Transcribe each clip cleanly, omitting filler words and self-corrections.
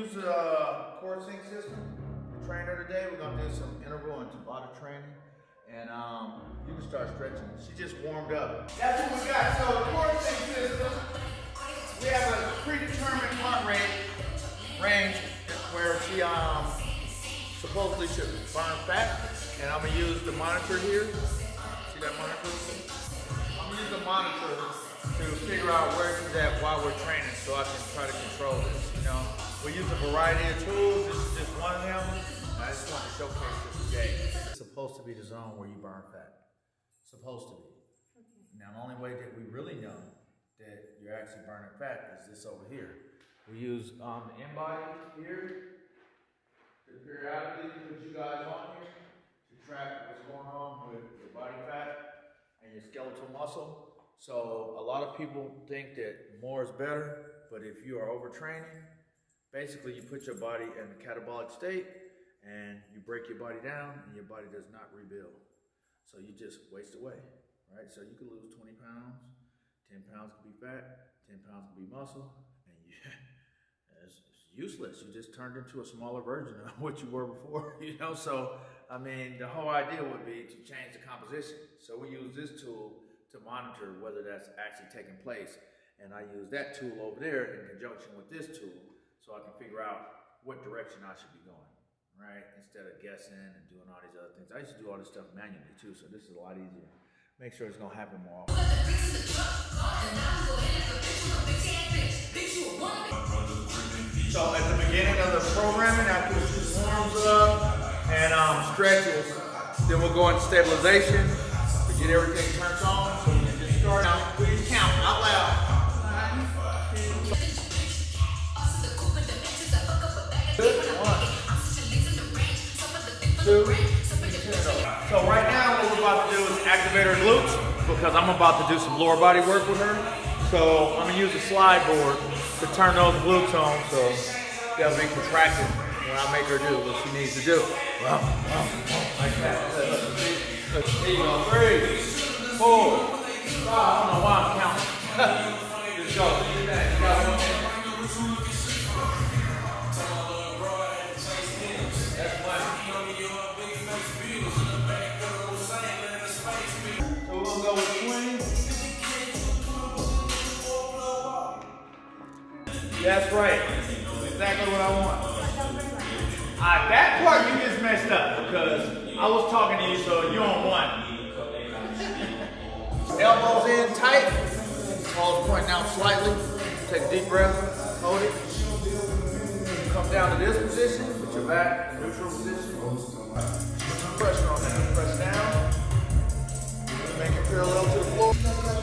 use a core sync system. Trainer today. We're gonna do some interval and Tabata training, and you can start stretching. She just warmed up. That's what we got. So the core sync system, we have a predetermined heart rate range where she supposedly should burn fat, and I'm gonna use the monitor here. See that monitor? I'm gonna use the monitor to figure out where she's at while we're training, so I can try to control this. You know, we use a variety of tools. This is just one of them. I just want to showcase this today. It's supposed to be the zone where you burn fat. Supposed to be. Okay. Now, the only way that we really know that you're actually burning fat is this over here. We use the in-body here to periodically put you guys on here to track what's going on with your body fat and your skeletal muscle. So a lot of people think that more is better, but if you are overtraining, basically you put your body in a catabolic state and you break your body down and your body does not rebuild. So you just waste away, right? So you could lose 20 pounds, 10 pounds could be fat, 10 pounds could be muscle, and it's useless. You just turned into a smaller version of what you were before, you know? So, I mean, the whole idea would be to change the composition. So we use this tool to monitor whether that's actually taking place. And I use that tool over there in conjunction with this tool so I can figure out what direction I should be going, right? Instead of guessing and doing all these other things. I used to do all this stuff manually too, so this is a lot easier. Make sure it's gonna happen more often. So at the beginning of the programming, after she warms up and stretches, then we'll go into stabilization. Get everything turned on, so we can just start out. Please count out loud. 1, 2. So right now what we're about to do is activate her glutes, because I'm about to do some lower body work with her. So I'm gonna use the slide board to turn those glutes on, so they'll be contracted when I make her do what she needs to do. Like that. There you go. 3, 4, 5. I don't know why I'm counting. Just go. Do that. You got one. That's one. So we're gonna go with swing. That's right. That's exactly what I want. That part you just messed up because I was talking to you, so you're on 1. Elbows in tight, paws pointing out slightly. Take a deep breath, hold it. Come down to this position, put your back in neutral position. Pressure on that, press down. Make it parallel to the floor.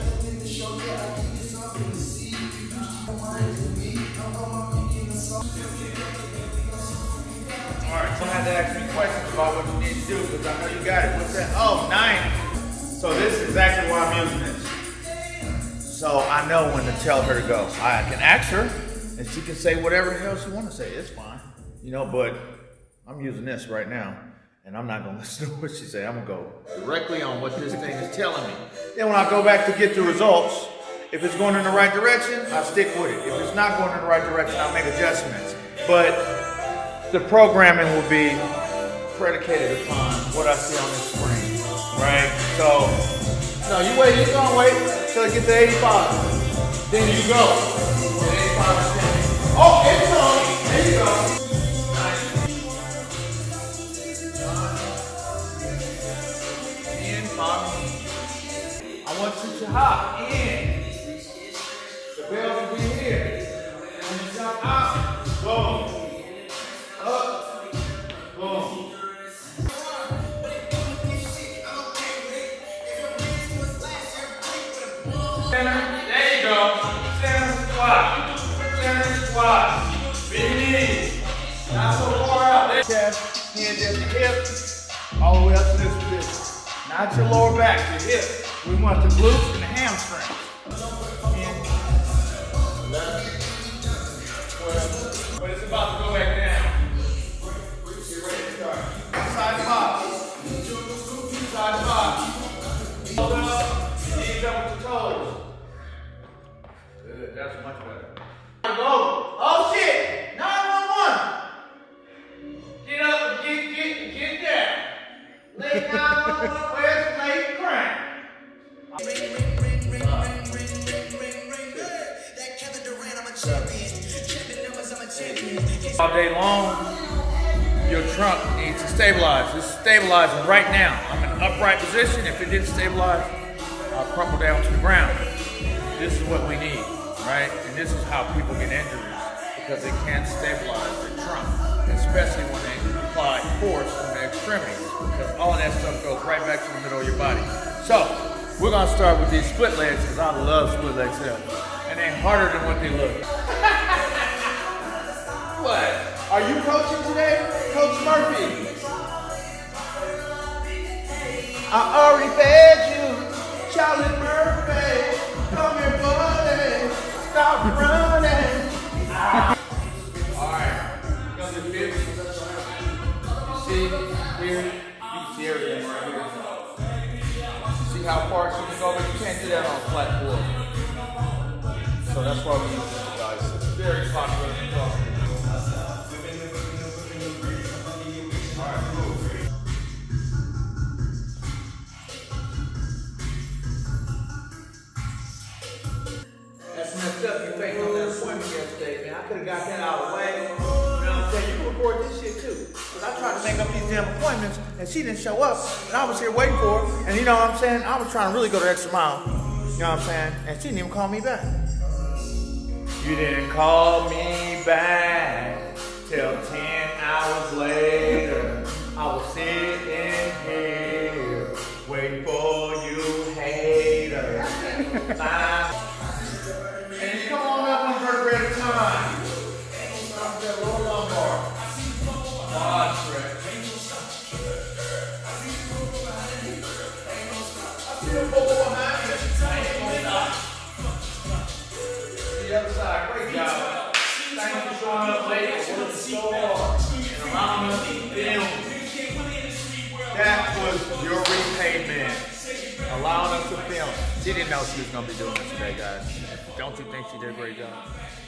Alright, so I had to ask me questions about what you need to do because I know you got it. What's that? Oh, 90. So this is exactly why I'm using this. So I know when to tell her to go. I can ask her and she can say whatever the hell she wants to say. It's fine. You know, but I'm using this right now and I'm not going to listen to what she say. I'm going to go directly on what this thing is telling me. Then when I go back to get the results, if it's going in the right direction, I'll stick with it. If it's not going in the right direction, I'll make adjustments. But the programming will be predicated upon what I see on this screen, right? So, no, you wait, you're gonna wait till it gets to 85. Then you go to 85%. Oh, it's on, there you go. I want you to hop in. The bell will be here. When you jump out, boom. Up, boom. Center, there you go. Center squat. Center squat. Big knees. Not so far out. There. Chest, hands at the hip, all the way up to this position. Not your lower back, your hip. We want the glutes and the hamstrings. But it's about to go back down. Get ready to start. Side pop. Side pop. Hold up. Knees up with your toes. Good. That's much better. Go. Oh shit. 911. All day long, your trunk needs to stabilize. This is stabilizing right now. I'm in an upright position. If it didn't stabilize, I'll crumple down to the ground. This is what we need, right? And this is how people get injuries, because they can't stabilize their trunk, especially when they apply force on the extremities, because all of that stuff goes right back to the middle of your body. So, we're gonna start with these split legs, because I love split legs here. And they're harder than what they look. What? Are you coaching today? Coach Murphy. I already fed you, Charlie Murphy. Come here, buddy. Stop running. Alright. You gonna do this? You see here? You can see everything right here. See how far she can go, but you can't do that on a flat floor. So that's why we use this, guys. It's very popular in CrossFit. Alright, cool. That's messed up. You faked on that appointment yesterday, man. I could have got that out of the way. You know what I'm saying? You can record this shit too. Because I tried to make up these damn appointments and she didn't show up. And I was here waiting for her. And you know what I'm saying? I was trying to really go the extra mile. You know what I'm saying? And she didn't even call me back. You didn't call me back till 10 hours later. I was sitting here waiting for you, hater. And you come on up one vertebrae at a time. Stop with that lower lumbar. Quad stretch. I see the bubble behind you. I ain't gonna stop. The other side, great job. Thank you for showing up late. Working so hard and allowing us to film. That was your repayment. Allowing us to film. She didn't know she was going to be doing this today, guys. Don't you think she did a great job?